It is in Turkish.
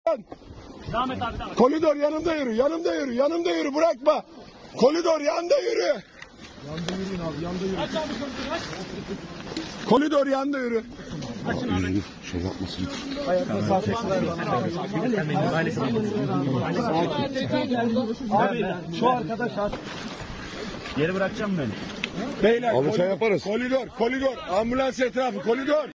Devam et abi, devam et. Koridor yanımda yürü, yanımda yürü, yanımda yürü, bırakma. Koridor yanda yürü. Yanda yürüyün abi, yanda yürüyün. Aç abi koridorı, aç. Koridor yanda yürü. Açın abi. Şey yapmasın. Ayakta sağ tekrar Abi şu arkadaş Geri bırakacağım beni. Beyler, Abi şey yaparız. Koridor, ambulans etrafı, koridor.